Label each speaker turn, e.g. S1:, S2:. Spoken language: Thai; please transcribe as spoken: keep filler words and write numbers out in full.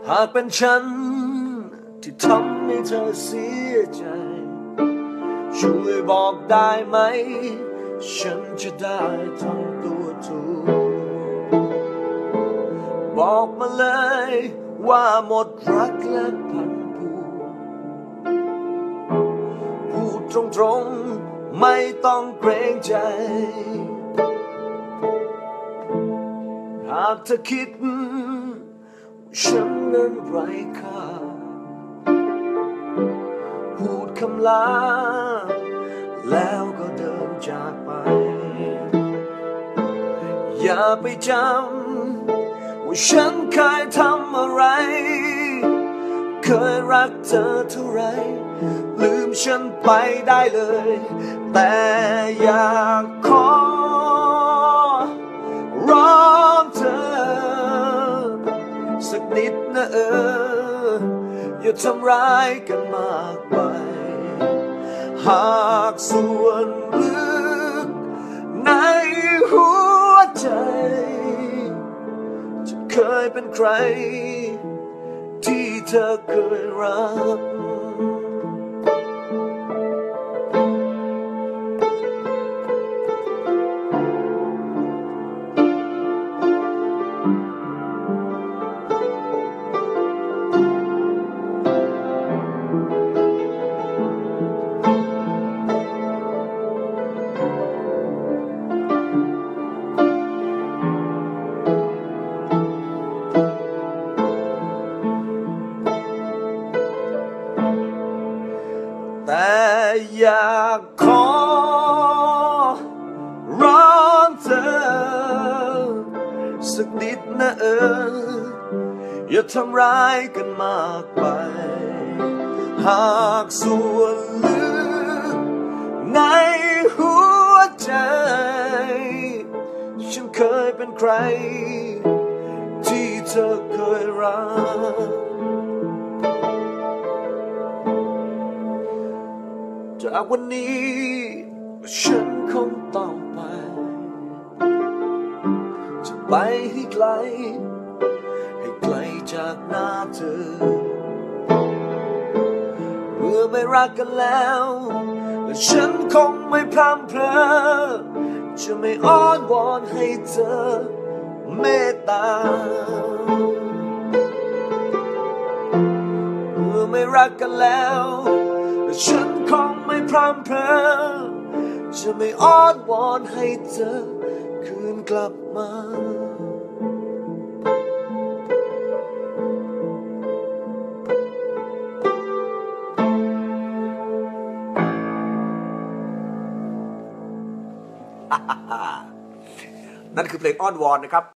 S1: หากเป็นฉันที่ทำให้เธอเสียใจช่วยบอกได้ไหมฉันจะได้ทำตัวถูกบอกมาเลยว่าหมดรักและพันผูกพูดตรงๆไม่ต้องเกรงใจหากเธอคิดฉันนั้นไร้ค่าพูดคำลาแล้วก็เดินจากไปอย่าไปจำว่าฉันเคยทำอะไรเคยรักเธอเท่าไรลืมฉันไปได้เลยแต่อยากขอร้องเธอสักนิดนะเอออย่าทำร้ายกันมากไปหากส่วนลึกในหัวใจจะเคยเป็นใครที่เธอเคยรักแต่อยากขอร้องเธอสักนิดนะเอออย่าทำร้ายกันมากไปหากส่วนลึกในหัวใจฉันเคยเป็นใครที่เธอเคยรักจากวันนี้ฉันคงต้องไปจะไปให้ไกลให้ไกลจากหน้าเธอเมื่อไม่รักกันแล้วและฉันคงไม่พร่ำเพอจะไม่อ้อนวอนให้เธอเมตตาเมื่อไม่รักกันแล้วและฉันคงไม่พร่ำเพอจะไม่อ้อนวอนให้เธอคืนกลับมานั่นคือเพลงอ้อนวอนนะครับ